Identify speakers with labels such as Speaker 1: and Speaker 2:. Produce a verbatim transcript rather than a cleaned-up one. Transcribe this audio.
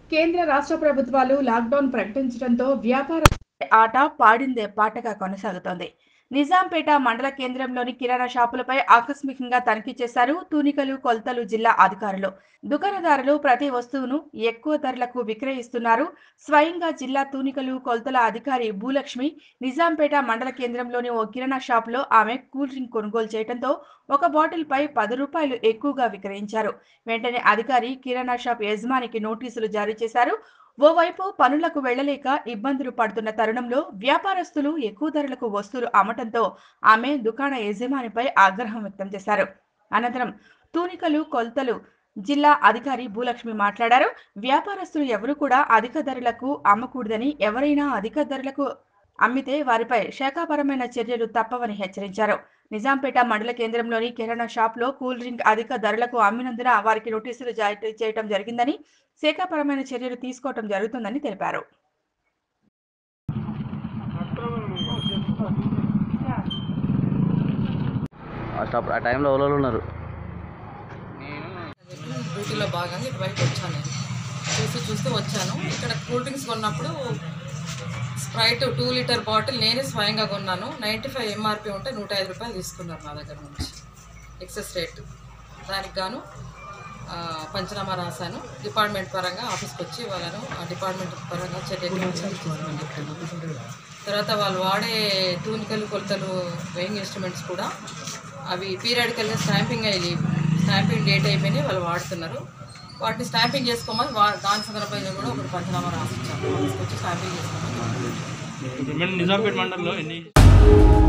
Speaker 1: కేంద్ర రాష్ట్ర ప్రభుత్వాలు లాక్డౌన్ ప్రకటించడంతో వ్యాపార ఆట పాడిందే పాటగా కొనసాగుతోంది. నిజాంపేట మండల కేంద్రంలోని కిరాణా షాపులపై ఆకస్మికంగా తనిఖీ చేశారు తూనికలు కొల్తలు జిల్లా అధికారులు. దుకాణదారులు ప్రతి వస్తువును ఎక్కువ ధరలకు విక్రయిస్తున్నారు. స్వయంగా జిల్లా తూనికలు కొల్తల అధికారి భూలక్ష్మి నిజాంపేట మండల కేంద్రంలోని ఓ కిరాణా షాపులో ఆమె కూల్ డ్రింక్ కొనుగోలు చేయడంతో ఒక బాటిల్ పై పది రూపాయలు ఎక్కువగా విక్రయించారు. వెంటనే అధికారి కిరాణా షాప్ యజమానికి నోటీసులు జారీ చేశారు. ఓవైపు పనులకు వెళ్లలేక ఇబ్బందులు పడుతున్న తరుణంలో వ్యాపారస్తులు ఎక్కువ ధరలకు వస్తువులు అమ్మటంతో ఆమె దుకాణ యజమానిపై ఆగ్రహం వ్యక్తం చేశారు. అనంతరం తూనికలు కొల్తలు జిల్లా అధికారి భూలక్ష్మి మాట్లాడారు. వ్యాపారస్తులు ఎవరూ కూడా అధిక ధరలకు అమ్మకూడదని, ఎవరైనా అధిక ధరలకు అమ్మితే వారిపై శాఖాపరమైన చర్యలు తప్పవని హెచ్చరించారు. నిజాంపేట మండల కేంద్రంలోని కిరాణా షాప్లో కూల్ డ్రింక్ అధిక ధరలకు అమ్మినందున వారికి నోటీసులు జారీ చేయడం జరిగిందని, శాఖాపరమైన చర్యలు తీసుకోవడం జరుగుతుందని తెలిపారు.
Speaker 2: ఆ టైంలో ఎవరు ఉన్నారు?
Speaker 3: నేను డ్యూటీలో భాగంగా ఇటువైపు వచ్చాను. నేను చూసి చూస్తూ వచ్చాను. ఇక్కడ కూల్ డ్రింక్స్ కొన్నప్పుడు స్ప్రైట్ టూ లీటర్ బాటిల్ నేనే స్వయంగా కొన్నాను. నైంటీ ఫైవ్ ఎంఆర్పి ఉంటే నూట ఐదు రూపాయలు తీసుకున్నారు నా దగ్గర నుంచి ఎక్సెస్ రేట్. దానికి గాను పంచనామా రాశాను. డిపార్ట్మెంట్ పరంగా ఆఫీస్కి వచ్చి వాళ్ళను ఆ డిపార్ట్మెంట్ పరంగా చర్యలు తీసుకుని చెప్పాను. తర్వాత వాళ్ళు వాడే తూనికలు కొలతలు వెయింగ్ ఇన్స్ట్రుమెంట్స్ కూడా అవి పీరియాడికల్గా స్టాంపింగ్ అయ్యి స్టాంపింగ్ డేట్ అయిపోయినాయి, వాళ్ళు వాడుతున్నారు. వాటిని స్టాంపింగ్ చేసుకోమని వా దాని సందర్భంగా కూడా ఒకటి పంచనామా రాసిచ్చాము. ఆఫీస్కి వచ్చి స్టాంపింగ్ చేసుకోమని.
Speaker 4: నిజాంపేట మండలంలో ఎన్ని